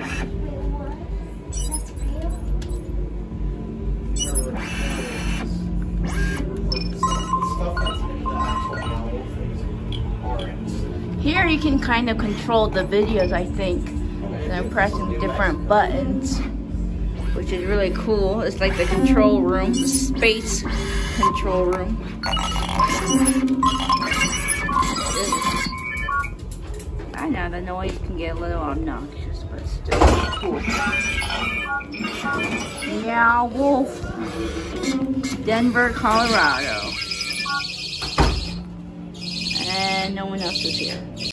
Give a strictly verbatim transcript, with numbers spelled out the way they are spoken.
Here you can kind of control the videos, I think. And I'm pressing different buttons, which is really cool. It's like the control room, the space control room. I know the noise can get a little obnoxious, but still cool. Meow Wolf, Denver, Colorado. And no one else is here.